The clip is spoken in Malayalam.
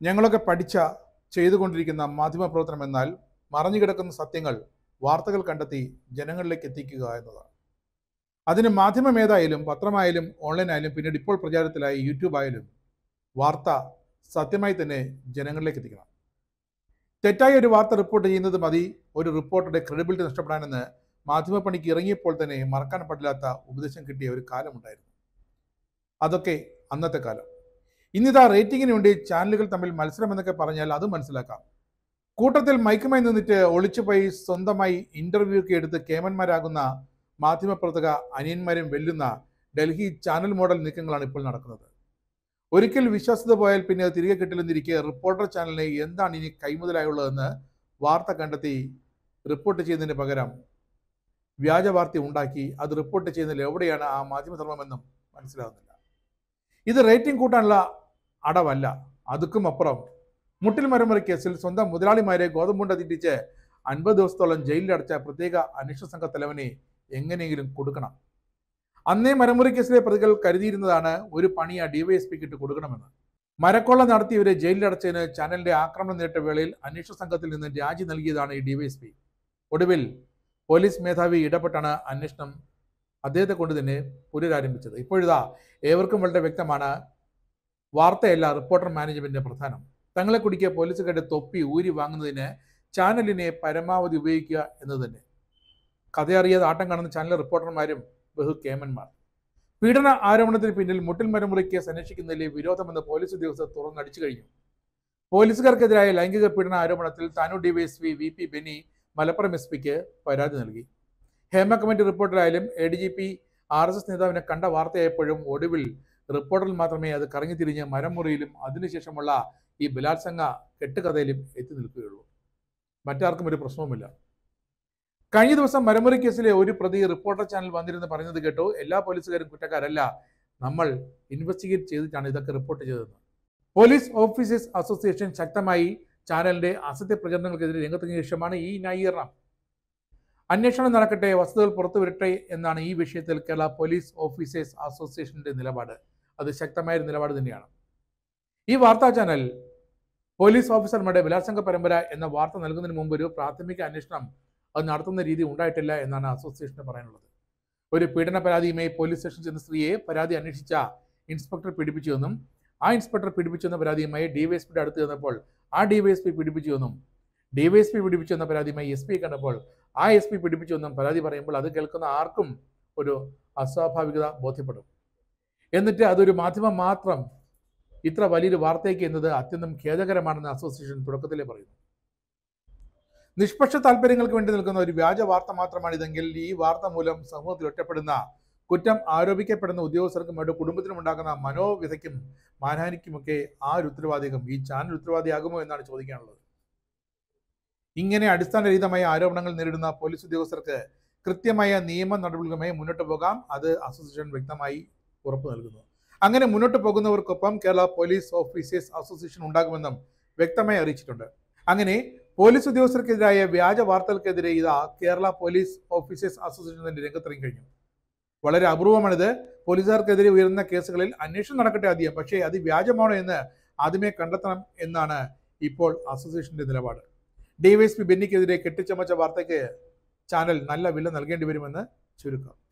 ഞങ്ങളൊക്കെ ചെയ്തുകൊണ്ടിരിക്കുന്ന മാധ്യമപ്രവർത്തനം എന്നാൽ മറഞ്ഞുകിടക്കുന്ന സത്യങ്ങൾ വാർത്തകൾ കണ്ടെത്തി ജനങ്ങളിലേക്ക് എത്തിക്കുക എന്നതാണ്. അതിന് മാധ്യമം ഏതായാലും പത്രമായാലും ഓൺലൈനായാലും പിന്നീട് ഇപ്പോൾ പ്രചാരത്തിലായി യൂട്യൂബ് ആയാലും വാർത്ത സത്യമായി തന്നെ ജനങ്ങളിലേക്ക് എത്തിക്കണം. തെറ്റായ ഒരു വാർത്ത റിപ്പോർട്ട് ചെയ്യുന്നത് മതി ഒരു റിപ്പോർട്ടറുടെ ക്രെഡിബിലിറ്റി നഷ്ടപ്പെടാനെന്ന് മാധ്യമപ്പണിക്ക് ഇറങ്ങിയപ്പോൾ തന്നെ മറക്കാൻ പാടില്ലാത്ത ഉപദേശം കിട്ടിയ ഒരു കാലമുണ്ടായിരുന്നു. അതൊക്കെ അന്നത്തെ കാലം. ഇന്നിതാ റേറ്റിംഗിന് വേണ്ടി ചാനലുകൾ തമ്മിൽ മത്സരം എന്നൊക്കെ പറഞ്ഞാൽ അത് മനസ്സിലാക്കാം. കൂട്ടത്തിൽ മൈക്കുമായി നിന്നിട്ട് ഒളിച്ചുപോയി സ്വന്തമായി ഇന്റർവ്യൂ ഒക്കെ എടുത്ത് കേമന്മാരാകുന്ന മാധ്യമപ്രവർത്തക അനിയന്മാരും വെല്ലുന്ന ഡൽഹി ചാനൽ മോഡൽ നീക്കങ്ങളാണ് ഇപ്പോൾ നടക്കുന്നത്. ഒരിക്കൽ വിശ്വാസ്യത പോയാൽ പിന്നെ അത് തിരികെ കിട്ടില്ലെന്നിരിക്കെ റിപ്പോർട്ടർ ചാനലിന് എന്താണ് ഇനി കൈമുതലായുള്ളതെന്ന് വാർത്ത കണ്ടെത്തി റിപ്പോർട്ട് ചെയ്യുന്നതിന് പകരം വ്യാജ വാർത്ത ഉണ്ടാക്കി അത് റിപ്പോർട്ട് ചെയ്യുന്നതിൽ എവിടെയാണ് ആ മാധ്യമധർമ്മമെന്നും മനസ്സിലാകുന്നില്ല. ഇത് റേറ്റിംഗ് കൂട്ടാനുള്ള അടവല്ല, അതുക്കും അപ്പുറം മുട്ടിൽ മരമുറി കേസിൽ സ്വന്തം മുതലാളിമാരെ ഗോതമ്പുണ്ട തിറ്റിച്ച് 50 ദിവസത്തോളം ജയിലിലടച്ച പ്രത്യേക അന്വേഷണ സംഘ തലവനെ എങ്ങനെയെങ്കിലും കൊടുക്കണം. അന്നേ മരമുറി കേസിലെ പ്രതികൾ കരുതിയിരുന്നതാണ് ഒരു പണി ആ ഡിവൈഎസ്പിക്ക് ഇട്ട് കൊടുക്കണമെന്ന്. മരക്കൊള്ള നടത്തിയവരെ ജയിലിലടച്ചതിന് ചാനലിന്റെ ആക്രമണം നേരിട്ട വേളയിൽ അന്വേഷണ സംഘത്തിൽ നിന്ന് രാജി നൽകിയതാണ് ഈ ഡിവൈഎസ്പി. ഒടുവിൽ പോലീസ് മേധാവി ഇടപെട്ടാണ് അന്വേഷണം അദ്ദേഹത്തെ കൊണ്ട് തന്നെ പുനരാരംഭിച്ചത്. ഇപ്പോഴിതാ ഏവർക്കും വളരെ വ്യക്തമാണ്, വാർത്തയല്ല റിപ്പോർട്ടർ മാനേജ്മെന്റിന്റെ പ്രധാനം. തങ്ങളെ കുടിക്കുക പോലീസുകാരുടെ തൊപ്പി ഊരി വാങ്ങുന്നതിന് ചാനലിനെ പരമാവധി ഉപയോഗിക്കുക എന്നത് തന്നെ. കഥയറിയാതെ ആട്ടം കാണുന്ന ചാനൽ റിപ്പോർട്ടർമാരും ബഹുകേമന്മാർ. പീഡന ആരോപണത്തിന് പിന്നിൽ മുട്ടിൽ മരമുറി കേസ് അന്വേഷിക്കുന്നതിലെ വിരോധമെന്ന് പോലീസ് ഉദ്യോഗസ്ഥർ തുറന്നടിച്ചു കഴിഞ്ഞു. പോലീസുകാർക്കെതിരായ ലൈംഗിക പീഡന ആരോപണത്തിൽ Tanur DYSP VP Benny Malappuram SP പരാതി നൽകി. ഹേമ കമ്മിറ്റി റിപ്പോർട്ടിലായാലും ADGP RSS നേതാവിനെ കണ്ട വാർത്തയായപ്പോഴും ഒടുവിൽ റിപ്പോർട്ടറിൽ മാത്രമേ അത് കറങ്ങിത്തിരിഞ്ഞ് മരമുറിയിലും അതിനുശേഷമുള്ള ഈ ബലാത്സംഗ കെട്ടുകഥയിലും എത്തി നിൽക്കുകയുള്ളൂ. മറ്റാർക്കും ഒരു പ്രശ്നവുമില്ല. കഴിഞ്ഞ ദിവസം മരമുറി കേസിലെ ഒരു പ്രതി റിപ്പോർട്ടർ ചാനൽ വന്നിരുന്ന് പറയുന്നത് കേട്ടു, എല്ലാ പോലീസുകാരും കുറ്റക്കാരല്ല, നമ്മൾ ഇൻവെസ്റ്റിഗേറ്റ് ചെയ്തിട്ടാണ് ഇതൊക്കെ റിപ്പോർട്ട് ചെയ്തതെന്ന്. പോലീസ് ഓഫീസേഴ്സ് അസോസിയേഷൻ ശക്തമായി ചാനലിന്റെ അസത്യ പ്രചരണങ്ങൾക്കെതിരെ രംഗത്തിന് ശേഷമാണ് ഈ ന്യായീകരണം. അന്വേഷണം നടക്കട്ടെ, വസ്തുതകൾ പുറത്തു വരട്ടെ എന്നാണ് ഈ വിഷയത്തിൽ കേരള പോലീസ് ഓഫീസേഴ്സ് അസോസിയേഷന്റെ നിലപാട്. അത് ശക്തമായ നിലപാട് തന്നെയാണ്. ഈ വാർത്താ ചാനൽ പോലീസ് ഓഫീസർമാരുടെ ബലാത്സംഗ പരമ്പര എന്ന വാർത്ത നൽകുന്നതിന് മുമ്പ് ഒരു പ്രാഥമിക അന്വേഷണം അത് നടത്തുന്ന രീതി ഉണ്ടായിട്ടില്ല എന്നാണ് അസോസിയേഷന് പറയാനുള്ളത്. ഒരു പീഡന പരാതിയുമായി പോലീസ് സ്റ്റേഷൻ ചെന്ന സ്ത്രീയെ പരാതി അന്വേഷിച്ച ഇൻസ്പെക്ടർ പീഡിപ്പിച്ചുവെന്നും ആ ഇൻസ്പെക്ടർ പീഡിപ്പിച്ചെന്ന പരാതിയുമായി ഡിവൈഎസ്പിയുടെ അടുത്ത് ചെന്നപ്പോൾ ആ ഡിവൈഎസ്പി പീഡിപ്പിച്ചുവെന്നും ഡിവൈഎസ്പി പീഡിപ്പിച്ചെന്ന പരാതിയുമായി SP കണ്ടപ്പോൾ ആ SP പീഡിപ്പിച്ചുവെന്നും പരാതി പറയുമ്പോൾ അത് കേൾക്കുന്ന ആർക്കും ഒരു അസ്വാഭാവികത ബോധ്യപ്പെടും. എന്നിട്ട് അതൊരു മാധ്യമം മാത്രം ഇത്ര വലിയൊരു വാർത്തയ്ക്ക് എന്നത് അത്യന്തം ഖേദകരമാണെന്ന് അസോസിയേഷൻ തുടക്കത്തിലേ പറയുന്നു. നിഷ്പക്ഷ താല്പര്യങ്ങൾക്ക് വേണ്ടി നിൽക്കുന്ന ഒരു വ്യാജ വാർത്ത മാത്രമാണിതെങ്കിൽ ഈ വാർത്ത മൂലം സമൂഹത്തിൽ ഒറ്റപ്പെടുന്ന, കുറ്റം ആരോപിക്കപ്പെടുന്ന ഉദ്യോഗസ്ഥർക്കും അവരുടെ കുടുംബത്തിനും ഉണ്ടാകുന്ന മനോവ്യഥയ്ക്കും മാനഹാനിക്കുമൊക്കെ ആ ഒരു ഉത്തരവാദികം ഈ ചാനൽ ഉത്തരവാദിയാകുമോ എന്നാണ് ചോദിക്കാനുള്ളത്. ഇങ്ങനെ അടിസ്ഥാനരഹിതമായ ആരോപണങ്ങൾ നേരിടുന്ന പോലീസ് ഉദ്യോഗസ്ഥർക്ക് കൃത്യമായ നിയമ നടപടികളുമായി മുന്നോട്ട് പോകാം. അത് അസോസിയേഷൻ വ്യക്തമായി ഉറപ്പു നൽകുന്നു. അങ്ങനെ മുന്നോട്ട് പോകുന്നവർക്കൊപ്പം കേരള പോലീസ് ഓഫീസേഴ്സ് അസോസിയേഷൻ ഉണ്ടാകുമെന്നും വ്യക്തമായി അറിയിച്ചിട്ടുണ്ട്. അങ്ങനെ പോലീസ് ഉദ്യോഗസ്ഥർക്കെതിരായ വ്യാജ വാർത്തകൾക്കെതിരെ ഇതാ കേരള പോലീസ് ഓഫീസേഴ്സ് അസോസിയേഷൻ തന്നെ രംഗത്തിറങ്ങി കഴിഞ്ഞു. വളരെ അപൂർവമാണിത്. പോലീസുകാർക്കെതിരെ ഉയർന്ന കേസുകളിൽ അന്വേഷണം നടക്കട്ടെ ആദ്യം, പക്ഷേ അത് വ്യാജമാണോ എന്ന് ആദ്യമേ കണ്ടെത്തണം എന്നാണ് ഇപ്പോൾ അസോസിയേഷന്റെ നിലപാട്. ഡിവൈഎസ്പി ബെന്നിക്കെതിരെ കെട്ടിച്ചമച്ച വാർത്തയ്ക്ക് ചാനൽ നല്ല വില നൽകേണ്ടി വരുമെന്ന് ചുരുക്കം.